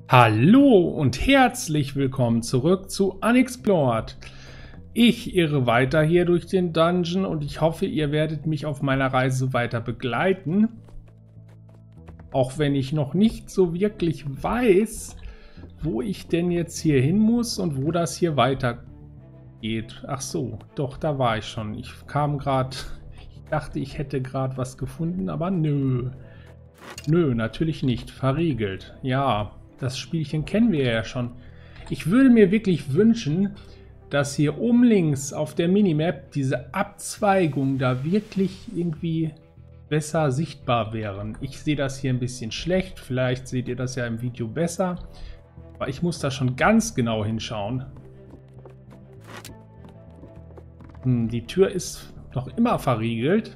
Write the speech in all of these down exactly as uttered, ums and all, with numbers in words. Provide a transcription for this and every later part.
Hallo und herzlich willkommen zurück zu Unexplored. Ich irre weiter hier durch den Dungeon und ich hoffe, ihr werdet mich auf meiner Reise weiter begleiten. Auch wenn ich noch nicht so wirklich weiß, wo ich denn jetzt hier hin muss und wo das hier weitergeht. Ach so, doch, da war ich schon. Ich kam gerade, ich dachte, ich hätte gerade was gefunden, aber nö. Nö, natürlich nicht. Verriegelt. Ja. Das Spielchen kennen wir ja schon. Ich würde mir wirklich wünschen, dass hier oben links auf der Minimap diese Abzweigungen da wirklich irgendwie besser sichtbar wären. Ich sehe das hier ein bisschen schlecht. Vielleicht seht ihr das ja im Video besser. Aber ich muss da schon ganz genau hinschauen. Hm, die Tür ist noch immer verriegelt.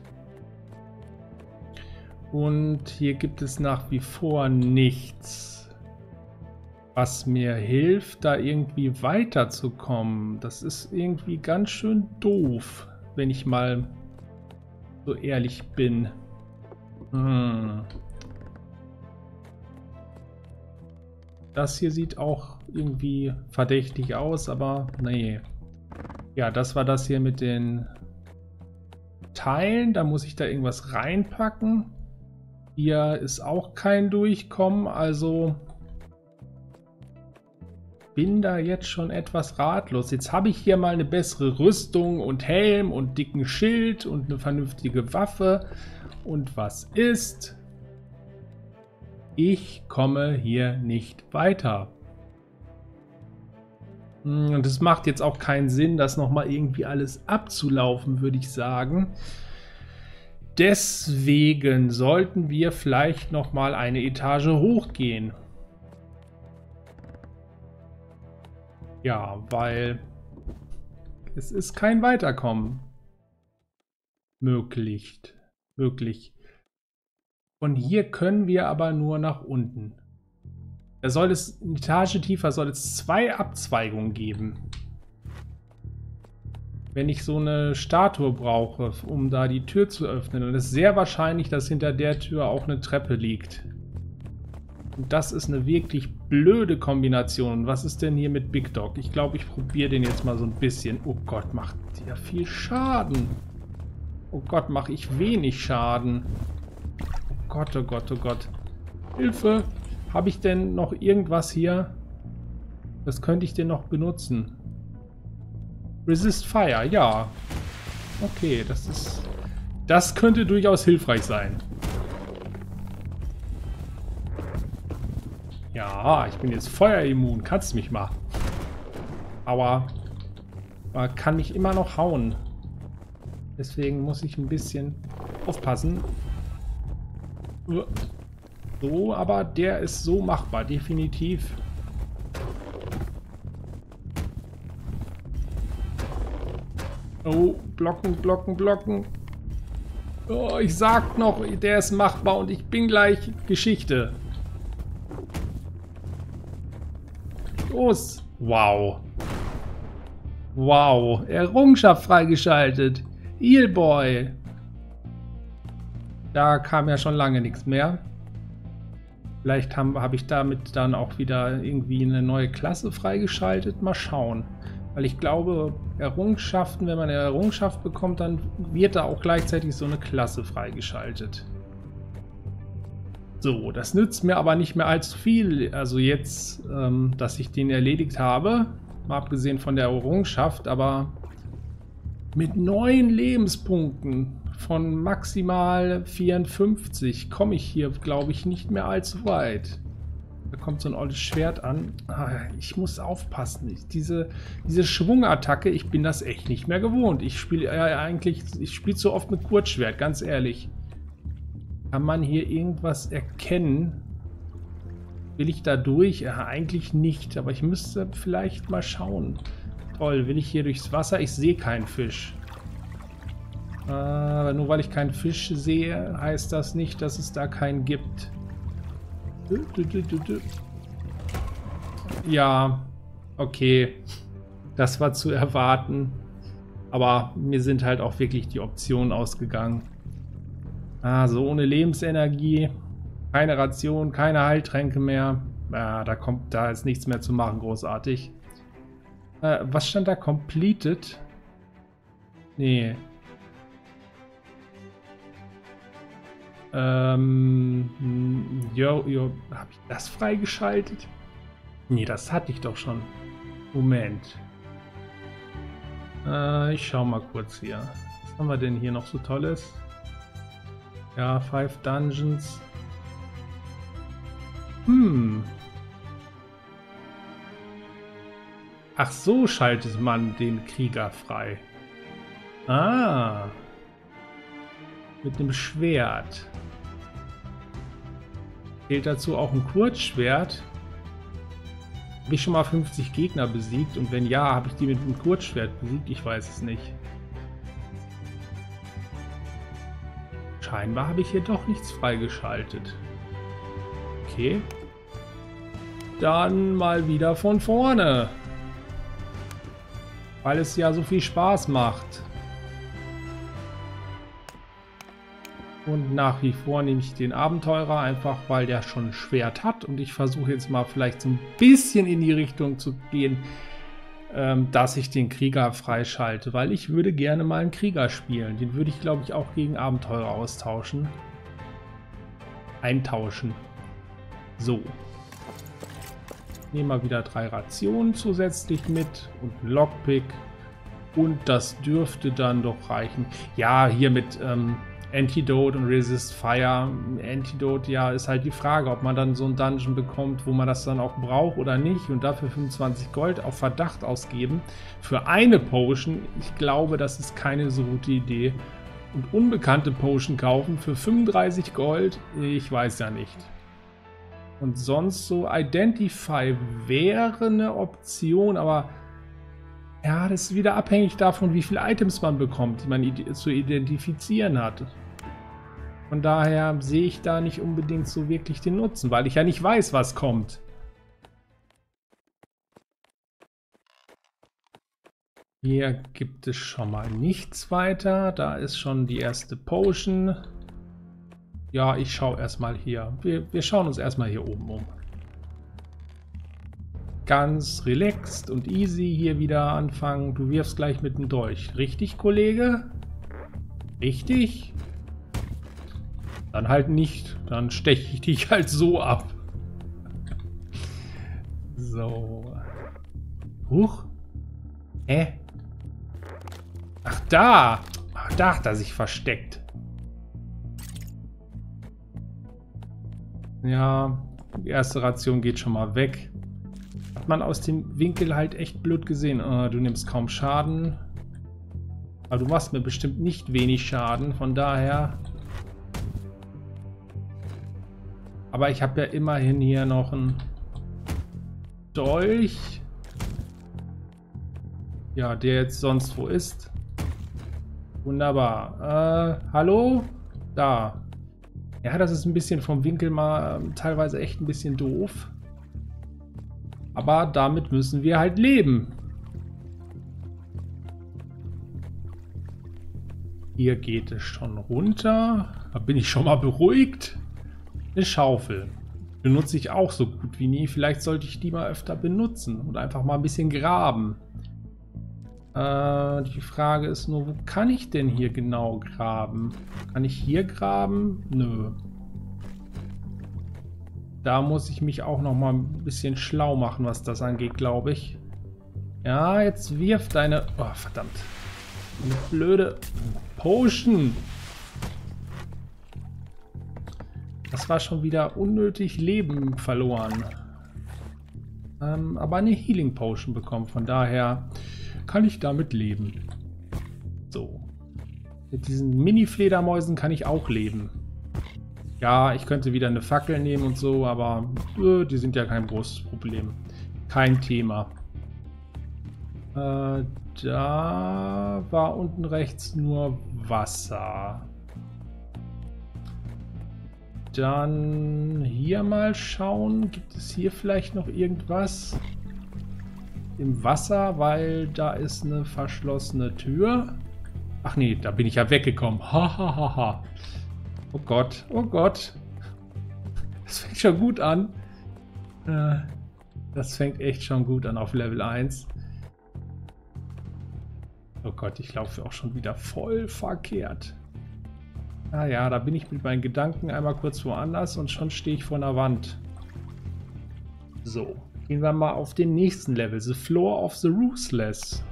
Und hier gibt es nach wie vor nichts, was mir hilft, da irgendwie weiterzukommen. Das ist irgendwie ganz schön doof, wenn ich mal so ehrlich bin. Hm. Das hier sieht auch irgendwie verdächtig aus, aber nee. Ja, das war das hier mit den Teilen. Da muss ich da irgendwas reinpacken. Hier ist auch kein Durchkommen, also bin da jetzt schon etwas ratlos. Jetzt habe ich hier mal eine bessere Rüstung und Helm und dicken Schild und eine vernünftige Waffe. Und was ist? Ich komme hier nicht weiter. Und es macht jetzt auch keinen Sinn, das nochmal irgendwie alles abzulaufen, würde ich sagen. Deswegen sollten wir vielleicht nochmal eine Etage hochgehen. Ja, weil es ist kein Weiterkommen möglich. möglich. Von hier können wir aber nur nach unten. Da soll es, eine Etage tiefer soll es zwei Abzweigungen geben. Wenn ich so eine Statue brauche, um da die Tür zu öffnen, dann ist sehr wahrscheinlich, dass hinter der Tür auch eine Treppe liegt. Und das ist eine wirklich blöde Kombination. Was ist denn hier mit Big Dog? Ich glaube, ich probiere den jetzt mal so ein bisschen. Oh Gott, macht der viel Schaden. Oh Gott, mache ich wenig Schaden. Oh Gott, oh Gott, oh Gott. Hilfe! Habe ich denn noch irgendwas hier? Was könnte ich denn noch benutzen? Resist Fire, ja. Okay, das ist... Das könnte durchaus hilfreich sein. Ja, ich bin jetzt feuerimmun. Kannst mich mal. Aber man kann mich immer noch hauen. Deswegen muss ich ein bisschen aufpassen. So, aber der ist so machbar, definitiv. Oh, blocken, blocken, blocken. Oh, ich sag noch, der ist machbar und ich bin gleich Geschichte. Los. Wow. Wow. Errungenschaft freigeschaltet. Healboy. Da kam ja schon lange nichts mehr. Vielleicht habe hab ich damit dann auch wieder irgendwie eine neue Klasse freigeschaltet. Mal schauen. Weil ich glaube, Errungenschaften, wenn man eine Errungenschaft bekommt, dann wird da auch gleichzeitig so eine Klasse freigeschaltet. So, das nützt mir aber nicht mehr allzu viel. Also jetzt, ähm, dass ich den erledigt habe, mal abgesehen von der Errungenschaft, aber mit neun Lebenspunkten von maximal vierundfünfzig komme ich hier, glaube ich, nicht mehr allzu weit. Da kommt so ein altes Schwert an. Ah, ich muss aufpassen. Ich, diese, diese Schwungattacke, ich bin das echt nicht mehr gewohnt. Ich spiele äh, eigentlich, ich spiele so oft mit Kurzschwert, ganz ehrlich. Kann man hier irgendwas erkennen? Will ich da durch? Ja, eigentlich nicht, aber ich müsste vielleicht mal schauen. Toll, will ich hier durchs Wasser? Ich sehe keinen Fisch. Aber nur weil ich keinen Fisch sehe, heißt das nicht, dass es da keinen gibt. Ja, okay. Das war zu erwarten. Aber mir sind halt auch wirklich die Optionen ausgegangen. Ah, so ohne Lebensenergie. Keine Ration, keine Heiltränke mehr. Ja, da kommt da ist nichts mehr zu machen, großartig. Äh, was stand da? Completed? Nee. Ähm, jo, jo, habe ich das freigeschaltet? Nee, das hatte ich doch schon. Moment. Äh, ich schau mal kurz hier. Was haben wir denn hier noch so Tolles? Ja, Five Dungeons. Hm. Ach so, schaltet man den Krieger frei. Ah. Mit einem Schwert. Fehlt dazu auch ein Kurzschwert? Habe ich schon mal fünfzig Gegner besiegt? Und wenn ja, habe ich die mit einem Kurzschwert besiegt? Ich weiß es nicht. Scheinbar habe ich hier doch nichts freigeschaltet. Okay. Dann mal wieder von vorne. Weil es ja so viel Spaß macht. Und nach wie vor nehme ich den Abenteurer, einfach weil der schon ein Schwert hat. Und ich versuche jetzt mal vielleicht so ein bisschen in die Richtung zu gehen, ähm, dass ich den Krieger freischalte. Weil ich würde gerne mal einen Krieger spielen. Den würde ich, glaube ich, auch gegen Abenteurer austauschen. Eintauschen. So. Nehmen wir wieder drei Rationen zusätzlich mit und einen Lockpick. Und das dürfte dann doch reichen. Ja, hier mit ähm, Antidote und Resist Fire. Antidote, ja, ist halt die Frage, ob man dann so einen Dungeon bekommt, wo man das dann auch braucht oder nicht. Und dafür fünfundzwanzig Gold auf Verdacht ausgeben. Für eine Potion, ich glaube, das ist keine so gute Idee. Und unbekannte Potion kaufen für fünfunddreißig Gold, ich weiß ja nicht. Und sonst so Identify wäre eine Option, aber ja, das ist wieder abhängig davon, wie viele Items man bekommt, die man zu identifizieren hat. Von daher sehe ich da nicht unbedingt so wirklich den Nutzen, weil ich ja nicht weiß, was kommt. Hier gibt es schon mal nichts weiter. Da ist schon die erste Potion. Ja, ich schaue erstmal hier. Wir, wir schauen uns erstmal hier oben um. Ganz relaxed und easy hier wieder anfangen. Du wirfst gleich mit dem Dolch. Richtig, Kollege? Richtig? Dann halt nicht. Dann steche ich dich halt so ab. So. Huch. Hä? Ach, da. Ach, da hat er sich versteckt. Ja, die erste Ration geht schon mal weg. Hat man aus dem Winkel halt echt blöd gesehen. Oh, du nimmst kaum Schaden. Aber du machst mir bestimmt nicht wenig Schaden, von daher. Aber ich habe ja immerhin hier noch einen Dolch. Ja, der jetzt sonst wo ist. Wunderbar. Äh, hallo? Da. Ja, das ist ein bisschen vom Winkel mal äh, teilweise echt ein bisschen doof. Aber damit müssen wir halt leben. Hier geht es schon runter. Da bin ich schon mal beruhigt. Eine Schaufel. Benutze ich auch so gut wie nie. Vielleicht sollte ich die mal öfter benutzen und einfach mal ein bisschen graben. Äh, die Frage ist nur, wo kann ich denn hier genau graben? Kann ich hier graben? Nö. Da muss ich mich auch noch mal ein bisschen schlau machen, was das angeht, glaube ich. Ja, jetzt wirf deine... Oh, verdammt. Eine blöde Potion. Das war schon wieder unnötig Leben verloren. Ähm, aber eine Healing Potion bekommen. Von daher kann ich damit leben. So. Mit diesen Mini-Fledermäusen kann ich auch leben. Ja, ich könnte wieder eine Fackel nehmen und so, aber äh, die sind ja kein großes Problem. Kein Thema. Äh, da war unten rechts nur Wasser. Dann hier mal schauen. Gibt es hier vielleicht noch irgendwas im Wasser? Weil da ist eine verschlossene Tür. Ach nee, da bin ich ja weggekommen. Ha, ha, ha, ha. Oh Gott, oh Gott. Das fängt schon gut an. Äh, Äh, das fängt echt schon gut an auf Level eins. Oh Gott, ich laufe auch schon wieder voll verkehrt. Ah ja, da bin ich mit meinen Gedanken einmal kurz woanders und schon stehe ich vor einer Wand. So, gehen wir mal auf den nächsten Level. The Floor of the Ruthless.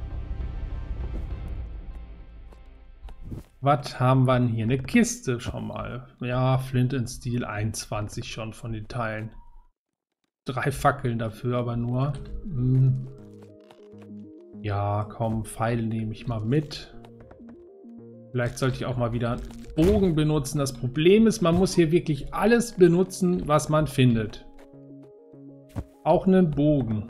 Was haben wir denn hier? Eine Kiste schon mal. Ja, Flint and Steel einundzwanzig schon von den Teilen. Drei Fackeln dafür aber nur. Hm. Ja, komm, Pfeile nehme ich mal mit. Vielleicht sollte ich auch mal wieder einen Bogen benutzen. Das Problem ist, man muss hier wirklich alles benutzen, was man findet. Auch einen Bogen.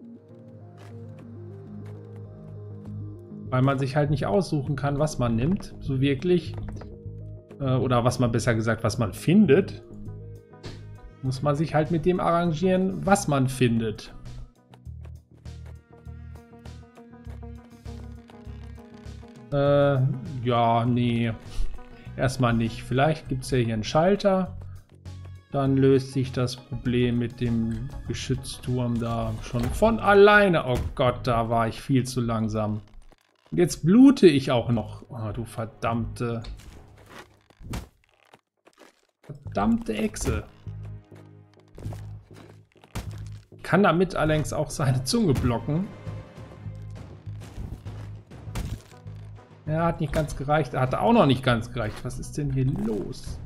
Weil man sich halt nicht aussuchen kann, was man nimmt. So wirklich. Äh, oder was man besser gesagt, was man findet. Muss man sich halt mit dem arrangieren, was man findet. Äh, ja, nee. Erstmal nicht. Vielleicht gibt es ja hier einen Schalter. Dann löst sich das Problem mit dem Geschützturm da schon von alleine. Oh Gott, da war ich viel zu langsam. Und jetzt blute ich auch noch. Oh, du verdammte... Verdammte Echse. Kann damit allerdings auch seine Zunge blocken. Er hat nicht ganz gereicht. Er hat auch noch nicht ganz gereicht. Was ist denn hier los?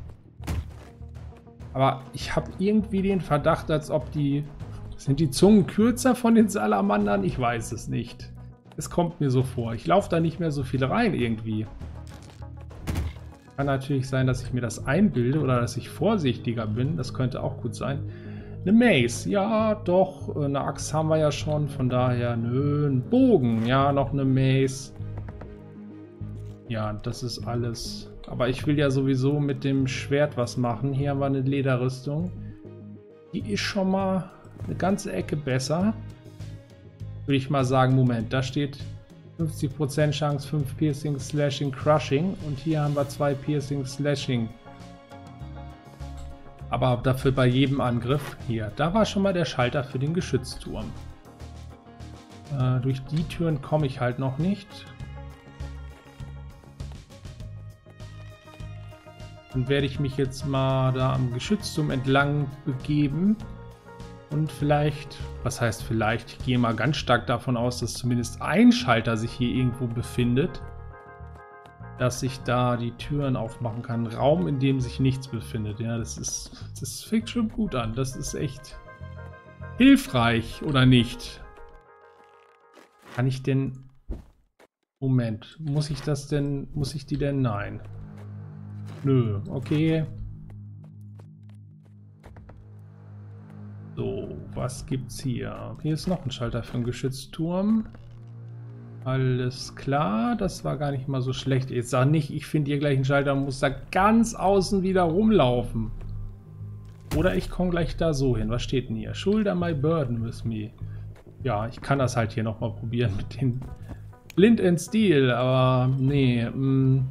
Aber ich habe irgendwie den Verdacht, als ob die... Sind die Zungen kürzer von den Salamandern? Ich weiß es nicht. Es kommt mir so vor. Ich laufe da nicht mehr so viel rein irgendwie. Kann natürlich sein, dass ich mir das einbilde oder dass ich vorsichtiger bin. Das könnte auch gut sein. Eine Mace. Ja, doch. Eine Axt haben wir ja schon. Von daher, nö. Ein Bogen. Ja, noch eine Mace. Ja, das ist alles. Aber ich will ja sowieso mit dem Schwert was machen. Hier haben wir eine Lederrüstung. Die ist schon mal eine ganze Ecke besser. Würde ich mal sagen, Moment, da steht fünfzig Prozent Chance, fünf Piercing, Slashing, Crushing. Und hier haben wir zwei Piercing, Slashing. Aber dafür bei jedem Angriff. Hier, da war schon mal der Schalter für den Geschützturm. Äh, durch die Türen komme ich halt noch nicht. Dann werde ich mich jetzt mal da am Geschützturm entlang begeben. Und vielleicht, was heißt vielleicht, ich gehe mal ganz stark davon aus, dass zumindest ein Schalter sich hier irgendwo befindet. Dass ich da die Türen aufmachen kann. Raum, in dem sich nichts befindet. Ja, das ist, das fängt schon gut an. Das ist echt hilfreich, oder nicht? Kann ich denn... Moment, muss ich das denn, muss ich die denn? Nein. Nö, okay. So, was gibt's hier? Hier ist noch ein Schalter für einen Geschützturm. Alles klar, das war gar nicht mal so schlecht. Jetzt sag nicht, ich finde hier gleich einen Schalter und muss da ganz außen wieder rumlaufen. Oder ich komme gleich da so hin. Was steht denn hier? Shoulder my burden with me. Ja, ich kann das halt hier nochmal probieren mit den Flint and Steel, aber nee. Mh.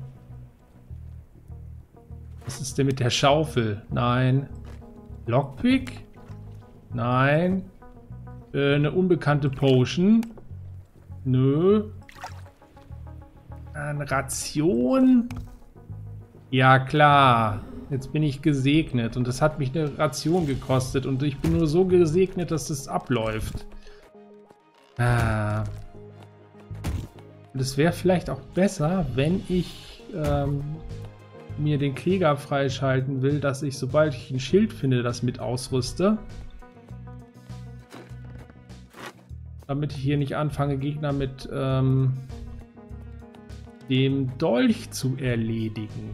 Was ist denn mit der Schaufel? Nein. Lockpick? Nein. Äh, eine unbekannte Potion? Nö. Eine Ration? Ja, klar. Jetzt bin ich gesegnet und das hat mich eine Ration gekostet und ich bin nur so gesegnet, dass es abläuft. Ah. Und es wäre vielleicht auch besser, wenn ich ähm, mir den Krieger freischalten will, dass ich, sobald ich ein Schild finde, das mit ausrüste. Damit ich hier nicht anfange, Gegner mit ähm, dem Dolch zu erledigen.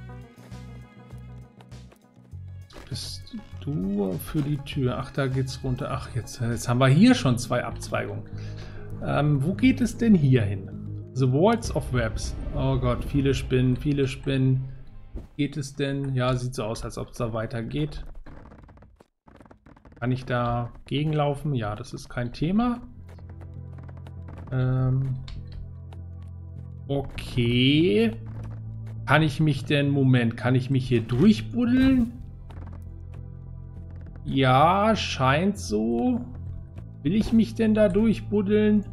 Bist du für die Tür? Ach, da geht's runter. Ach, jetzt, jetzt haben wir hier schon zwei Abzweigungen. Ähm, wo geht es denn hier hin? The Walls of Webs. Oh Gott, viele Spinnen, viele Spinnen. Geht es denn? Ja, sieht so aus, als ob es da weitergeht. Kann ich da gegenlaufen? Ja, das ist kein Thema. Ähm, okay. Kann ich mich denn... Moment, kann ich mich hier durchbuddeln? Ja, scheint so. Will ich mich denn da durchbuddeln?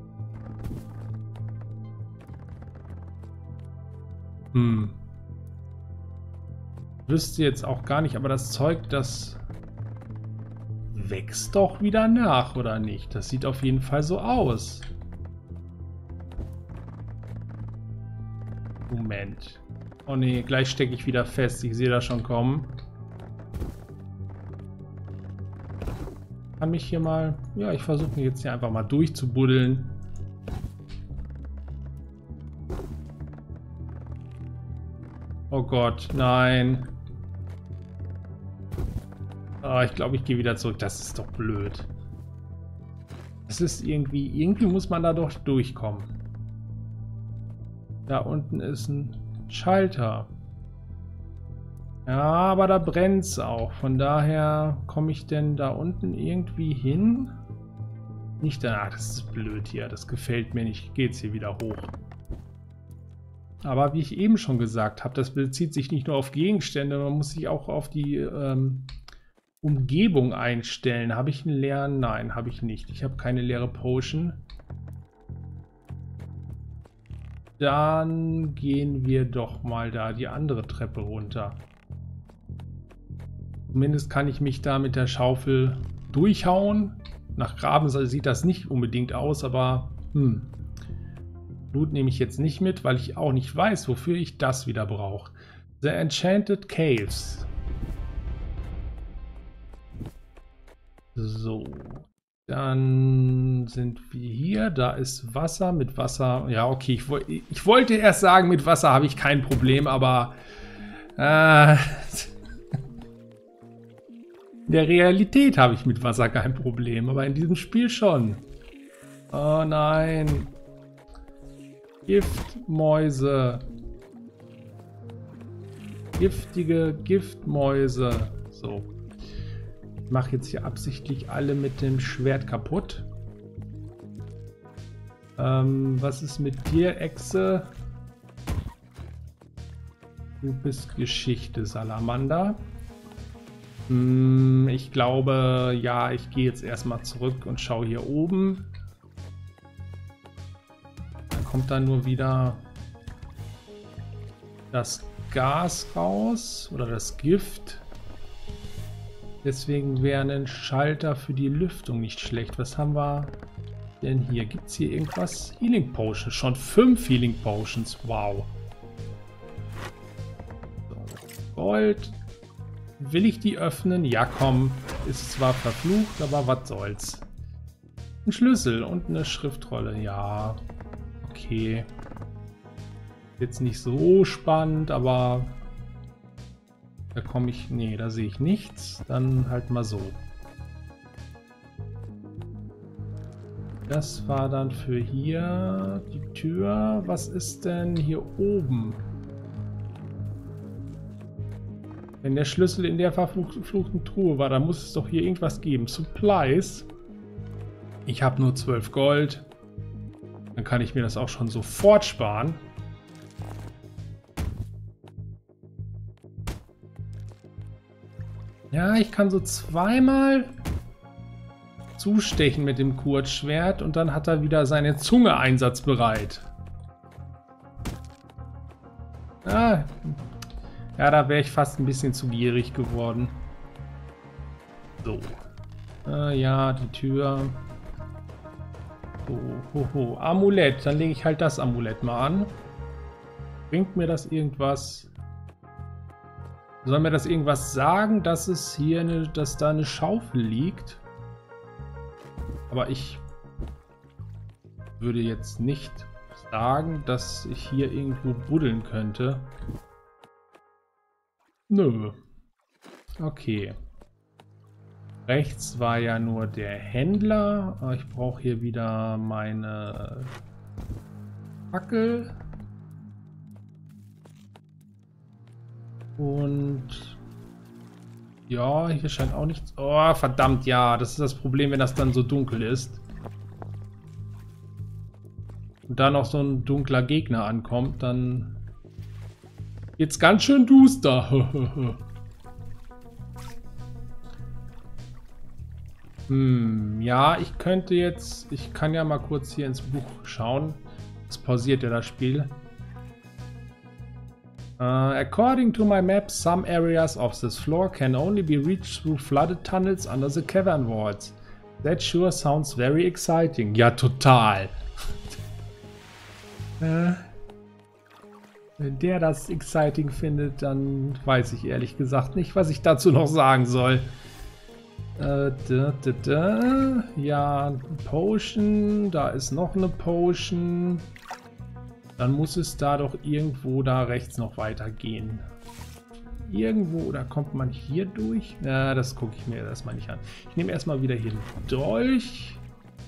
Hm. Wüsste jetzt auch gar nicht, aber das Zeug, das wächst doch wieder nach, oder nicht? Das sieht auf jeden Fall so aus. Moment. Oh ne, gleich stecke ich wieder fest. Ich sehe das schon kommen. Kann mich hier mal... Ja, ich versuche mich jetzt hier einfach mal durchzubuddeln. Oh Gott, nein. Oh, ich glaube, ich gehe wieder zurück. Das ist doch blöd. Es ist irgendwie... Irgendwie muss man da doch durchkommen. Da unten ist ein Schalter. Ja, aber da brennt es auch. Von daher komme ich denn da unten irgendwie hin? Nicht danach. Das ist blöd hier. Das gefällt mir nicht. Geht's hier wieder hoch. Aber wie ich eben schon gesagt habe, das bezieht sich nicht nur auf Gegenstände, man muss sich auch auf die ähm, Umgebung einstellen. Habe ich einen leeren? Nein, habe ich nicht. Ich habe keine leere Potion. Dann gehen wir doch mal da die andere Treppe runter. Zumindest kann ich mich da mit der Schaufel durchhauen. Nach Graben sieht das nicht unbedingt aus, aber hm. Blut nehme ich jetzt nicht mit, weil ich auch nicht weiß, wofür ich das wieder brauche. The Enchanted Caves. So. Dann sind wir hier. Da ist Wasser. Mit Wasser. Ja, okay. Ich, wo, ich wollte erst sagen, mit Wasser habe ich kein Problem, aber äh, in der Realität habe ich mit Wasser kein Problem, aber in diesem Spiel schon. Oh nein. Giftmäuse. Giftige Giftmäuse. So. Ich mache jetzt hier absichtlich alle mit dem Schwert kaputt. Ähm, was ist mit dir, Echse? Du bist Geschichte, Salamander. Hm, ich glaube, ja, ich gehe jetzt erstmal zurück und schaue hier oben. Da kommt dann nur wieder das Gas raus oder das Gift. Deswegen wäre ein Schalter für die Lüftung nicht schlecht. Was haben wir denn hier? Gibt es hier irgendwas? Healing Potions. Schon fünf Healing Potions. Wow. So. Gold. Will ich die öffnen? Ja, komm. Ist zwar verflucht, aber was soll's. Ein Schlüssel und eine Schriftrolle. Ja. Okay. Jetzt nicht so spannend, aber... Da komme ich... Nee, da sehe ich nichts. Dann halt mal so. Das war dann für hier die Tür. Was ist denn hier oben? Wenn der Schlüssel in der verfluchten Truhe war, dann muss es doch hier irgendwas geben. Supplies. Ich habe nur zwölf Gold. Dann kann ich mir das auch schon sofort sparen. Ja, ich kann so zweimal zustechen mit dem Kurzschwert und dann hat er wieder seine Zunge einsatzbereit. Ah, ja, da wäre ich fast ein bisschen zu gierig geworden. So. Äh, ja, die Tür. Oh, ho, ho. Amulett. Dann lege ich halt das Amulett mal an. Bringt mir das irgendwas? Soll mir das irgendwas sagen, dass es hier eine, dass da eine Schaufel liegt? Aber ich würde jetzt nicht sagen, dass ich hier irgendwo buddeln könnte. Nö. Okay. Rechts war ja nur der Händler. Ich brauche hier wieder meine Fackel. Und ja, hier scheint auch nichts. Oh, verdammt, ja. Das ist das Problem, wenn das dann so dunkel ist. Und da noch so ein dunkler Gegner ankommt, dann wird's ganz schön duster. Hm, ja, ich könnte jetzt... Ich kann ja mal kurz hier ins Buch schauen. Es pausiert ja das Spiel. Uh, according to my map, some areas of this floor can only be reached through flooded tunnels under the cavern walls. That sure sounds very exciting. Ja, total. äh, wenn der das exciting findet, dann weiß ich ehrlich gesagt nicht, was ich dazu noch sagen soll. Äh, da, da, da. Ja, Potion. Da ist noch eine Potion. Dann muss es da doch irgendwo da rechts noch weitergehen. Irgendwo, oder kommt man hier durch? Ja, das gucke ich mir erstmal nicht an. Ich nehme erstmal wieder hier den Dolch.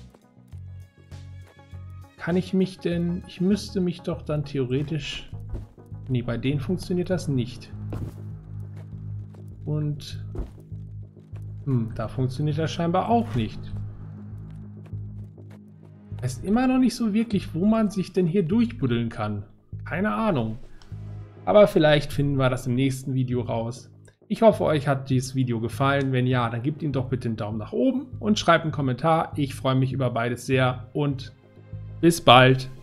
Kann ich mich denn... Ich müsste mich doch dann theoretisch... Nee, bei denen funktioniert das nicht. Und... Hm, da funktioniert das scheinbar auch nicht. Ich weiß immer noch nicht so wirklich, wo man sich denn hier durchbuddeln kann. Keine Ahnung. Aber vielleicht finden wir das im nächsten Video raus. Ich hoffe, euch hat dieses Video gefallen. Wenn ja, dann gebt ihm doch bitte einen Daumen nach oben und schreibt einen Kommentar. Ich freue mich über beides sehr und bis bald.